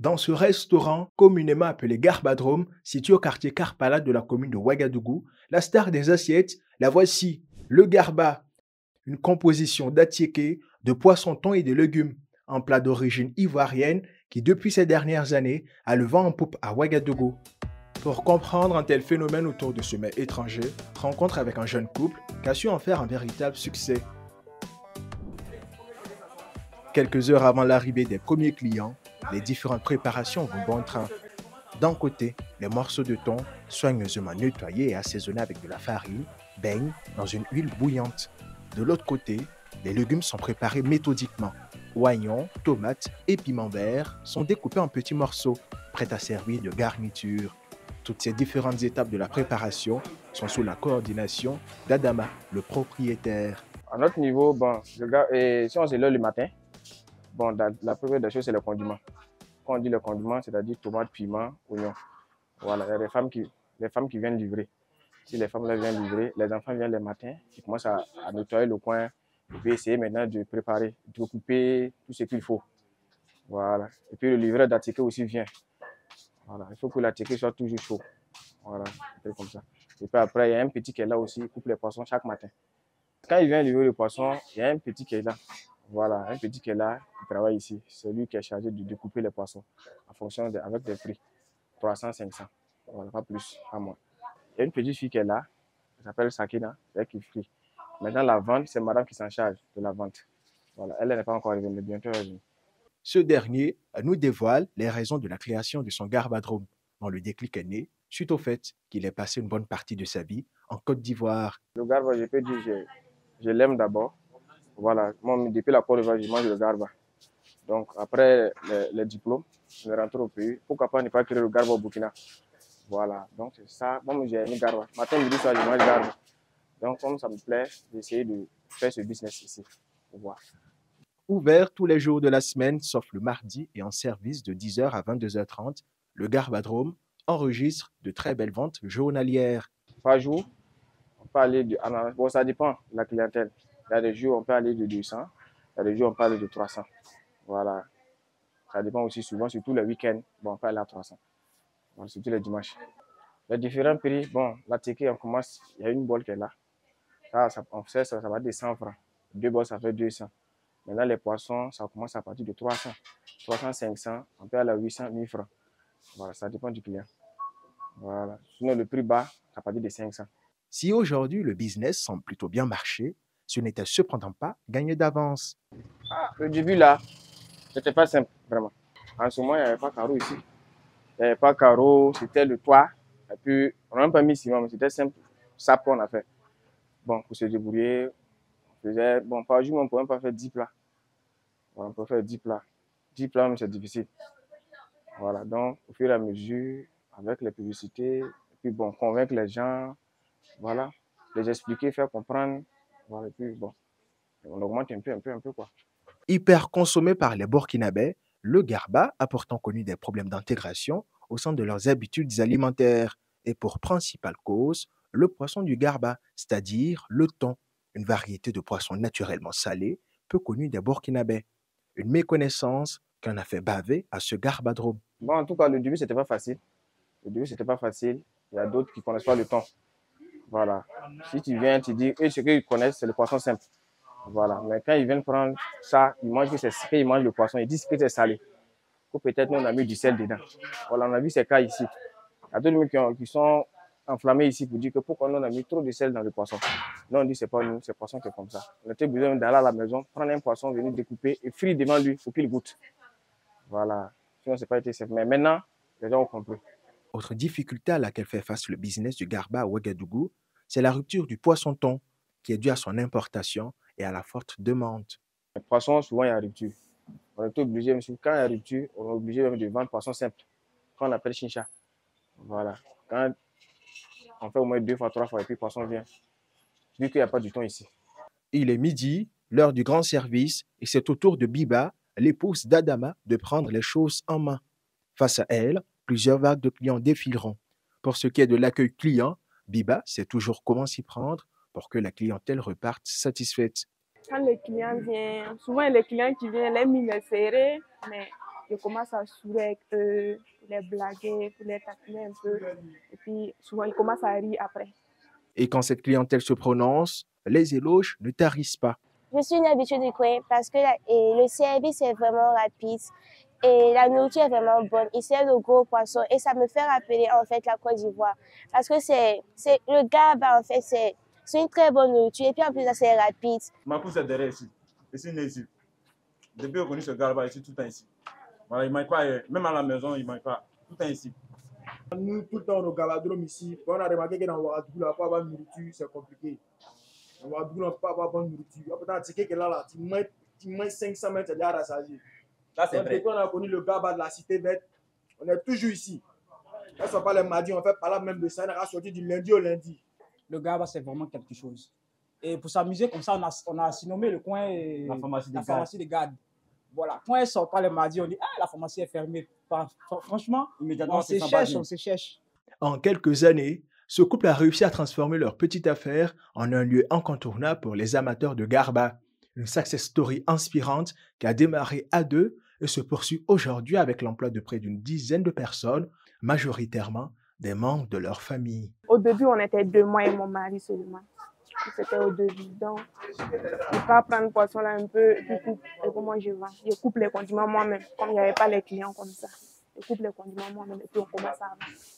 Dans ce restaurant, communément appelé Garbadrome, situé au quartier Karpala de la commune de Ouagadougou, la star des assiettes, la voici, le garba, une composition d'attiéké, de poisson thon et de légumes, un plat d'origine ivoirienne qui, depuis ces dernières années, a le vent en poupe à Ouagadougou. Pour comprendre un tel phénomène autour de ce mets étranger, rencontre avec un jeune couple qui a su en faire un véritable succès. Quelques heures avant l'arrivée des premiers clients, les différentes préparations vont bon train. D'un côté, les morceaux de thon, soigneusement nettoyés et assaisonnés avec de la farine, baignent dans une huile bouillante. De l'autre côté, les légumes sont préparés méthodiquement. Oignons, tomates et piments verts sont découpés en petits morceaux, prêts à servir de garniture. Toutes ces différentes étapes de la préparation sont sous la coordination d'Adama, le propriétaire. À notre niveau, bon, si on se lève le matin, bon, la première des choses, c'est le condiment. Quand on dit le condiment, c'est-à-dire tomate, piment, oignon. Voilà, il y a les femmes qui viennent livrer. Si les femmes là viennent livrer, les enfants viennent le matin, ils commencent à nettoyer le coin, et puis essayer maintenant de préparer, de couper tout ce qu'il faut. Voilà. Et puis le livreur d'attiqué aussi vient. Voilà. Il faut que l'attiqué soit toujours chaud. Voilà, un peu comme ça. Et puis après, il y a un petit qui est là aussi, il coupe les poissons chaque matin. Quand il vient livrer le poisson, il y a un petit qui est là. Voilà, un petit qui est là, qui travaille ici. C'est lui qui est chargé de découper les poissons en fonction avec des prix. 300, 500. Voilà, pas plus, pas moins. Il y a une petite fille qui est là, elle s'appelle Sakina, c'est elle qui frit. Maintenant, la vente, c'est madame qui s'en charge de la vente. Voilà, elle n'est pas encore arrivée, mais bientôt elle vient. Ce dernier nous dévoile les raisons de la création de son garbadrome, dont le déclic est né suite au fait qu'il ait passé une bonne partie de sa vie en Côte d'Ivoire. Le garba, je peux dire, je l'aime d'abord. Voilà, moi, depuis la Côte d'Ivoire, je mange le garba. Donc, après les diplômes, je vais rentrer au pays. Pourquoi pas ne pas créer le garba au Burkina? Voilà, donc c'est ça. Moi, j'ai aimé garba. Matin, midi, soir, je mange garba. Donc, comme ça me plaît, j'ai essayé de faire ce business ici. Pour voir. Ouvert tous les jours de la semaine, sauf le mardi, et en service de 10h à 22h30, le Garbadrome enregistre de très belles ventes journalières. Par jour, on peut aller de. Bon, ça dépend de la clientèle. Il y a des jours, on peut aller de 200. Il y a des jours, on peut aller de 300. Voilà. Ça dépend aussi souvent, surtout les week-ends. Bon, on peut aller à 300. Voilà, surtout les dimanches. Les différents prix, bon, la ticket, on commence, il y a une bolle qui est là. On sait, ça va de 100 francs. Deux bols, ça fait 200. Maintenant, les poissons, ça commence à partir de 300. 300, 500, on peut aller à 800, 1000 francs. Voilà, ça dépend du client. Voilà. Sinon, le prix bas, à partir de 500. Si aujourd'hui le business semble plutôt bien marcher, ce n'était cependant pas gagné d'avance. Ah, le début là, c'était pas simple, vraiment. En ce moment, il n'y avait pas carreau ici. Il n'y avait pas carreau, c'était le toit. Et puis, on n'a même pas mis ciment, mais c'était simple. Ça qu'on a fait. Bon, pour se débrouiller, on faisait, bon, par jour, on ne pouvait même pas faire 10 plats. Voilà, on peut faire 10 plats. 10 plats, mais c'est difficile. Voilà, donc, au fur et à mesure, avec les publicités, et puis bon, convaincre les gens, voilà, les expliquer, faire comprendre. Voilà, et puis bon, on augmente un peu, quoi. Hyper consommé par les Burkinabés, le garba a pourtant connu des problèmes d'intégration au sein de leurs habitudes alimentaires et pour principale cause, le poisson du garba, c'est-à-dire le thon, une variété de poisson naturellement salé, peu connue des Burkinabés. Une méconnaissance qu'en a fait baver à ce garbadrome. Bon, en tout cas, le début, c'était pas facile. Le début, c'était pas facile. Il y a d'autres qui ne connaissent pas le thon. Voilà. Si tu viens, tu dis, eux, ce qu'ils connaissent, c'est le poisson simple. Voilà. Mais quand ils viennent prendre ça, ils mangent que c'est ce qu'ils mangent le poisson. Ils disent que c'est salé. Ou peut-être nous, on a mis du sel dedans. Voilà, on a vu ces cas ici. Il y a d'autres qui sont enflammés ici pour dire que pourquoi nous, on a mis trop de sel dans le poisson. Non, on dit, c'est pas nous, c'est le poisson qui est comme ça. On était besoin d'aller à la maison, prendre un poisson, venir découper et frire devant lui pour qu'il goûte. Voilà. Sinon, c'est pas été simple. Mais maintenant, les gens ont compris. Autre difficulté à laquelle fait face le business du garba à Ouagadougou, c'est la rupture du poisson-thon qui est due à son importation et à la forte demande. Les poissons, souvent, il y a rupture. On est obligé, monsieur, quand il y a rupture, on est obligé même de vendre poisson simple, qu'on appelle chincha. Voilà. Quand on fait au moins 2 fois, 3 fois, et puis le poisson vient. Vu qu'il n'y a pas du thon ici. Il est midi, l'heure du grand service, et c'est au tour de Biba, l'épouse d'Adama, de prendre les choses en main. Face à elle, plusieurs vagues de clients défileront. Pour ce qui est de l'accueil client, Biba sait toujours comment s'y prendre pour que la clientèle reparte satisfaite. Quand les clients viennent, souvent les clients qui viennent, les mines sont serrées, mais je commence à sourire avec eux, pour les blaguer, pour les taquiner un peu. Et puis souvent, ils commencent à rire après. Et quand cette clientèle se prononce, les éloges ne tarissent pas. Je suis une habituée du coin parce que le service est vraiment rapide et la nourriture est vraiment bonne. Ils servent de gros poissons et ça me fait rappeler en fait la Côte d'Ivoire. Parce que c'est le Garba en fait, c'est une très bonne nourriture et puis en plus c'est rapide. Ma course est derrière ici. Ici, il est ici. Depuis que j'ai connu ce Garba ici, tout le temps ici. Voilà, il ne manque pas, même à la maison, il ne manque pas. Tout le temps ici. Nous, tout le temps, au galadrome ici, on a remarqué que dans Ouagadougou, il n'y a pas de nourriture, c'est compliqué. Dans Ouagadougou, il n'y a pas de bonne nourriture. Après, tu sais que là, tu manges 500 mètres, c'est déjà rassasié. Là, c'est vrai. Depuis qu'on a connu le Garba de la cité verte, on est toujours ici. Là, ce n'est pas les mardis, on fait pas là même de ça, on a sorti du lundi au lundi. Le Garba, c'est vraiment quelque chose. Et pour s'amuser comme ça, on a surnommé le coin La pharmacie des gardes. Voilà. Quand elle sort pas le mardi, on dit ah, la pharmacie est fermée. Franchement, immédiatement, on se cherche. En quelques années, ce couple a réussi à transformer leur petite affaire en un lieu incontournable pour les amateurs de Garba. Une success story inspirante qui a démarré à deux et se poursuit aujourd'hui avec l'emploi de près d'une dizaine de personnes, majoritairement des membres de leur famille. Au début, on était deux, moi et mon mari seulement. C'était au début. Donc, je peux prendre le poisson là un peu, et puis moi je vends. Je coupe les condiments moi-même, comme il n'y avait pas les clients comme ça. Je coupe les condiments moi-même et puis on commence à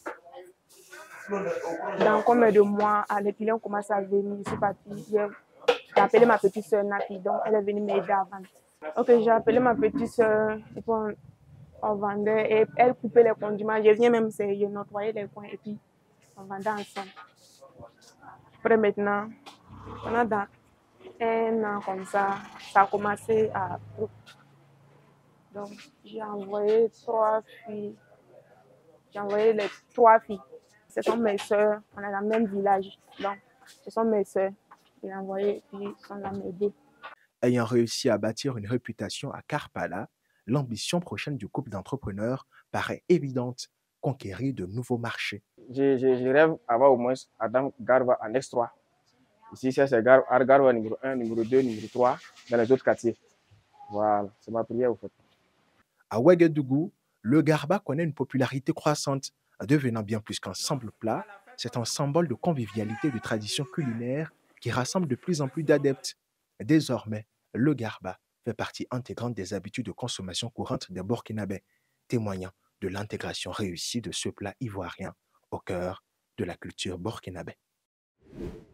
vendre. Dans combien de mois, les clients commencent à venir. Je suis partie. J'ai appelé ma petite soeur Napi, donc elle est venue m'aider à vendre. Ok, j'ai appelé ma petite soeur et puis on vendait et elle coupait les condiments. Je viens même, je nettoyais les coins et puis on vendait ensemble. Après maintenant, pendant un an comme ça a commencé à... Donc, j'ai envoyé 3 filles. J'ai envoyé les 3 filles. Ce sont mes soeurs, on est dans le même village. Donc, ce sont mes soeurs. J'ai envoyé, puis ils sont là m'aider. Ayant réussi à bâtir une réputation à Karpala, l'ambition prochaine du couple d'entrepreneurs paraît évidente, conquérir de nouveaux marchés. Je rêve d'avoir au moins Adam Garba en X3. Ici, c'est Garba numéro 1, numéro 2, numéro 3 dans les autres quartiers. Voilà, c'est ma prière au fait. À Ouagadougou, le Garba connaît une popularité croissante. Devenant bien plus qu'un simple plat, c'est un symbole de convivialité et de tradition culinaire qui rassemble de plus en plus d'adeptes. Désormais, le Garba fait partie intégrante des habitudes de consommation courantes des Burkinabés, témoignant de l'intégration réussie de ce plat ivoirien au cœur de la culture burkinabé.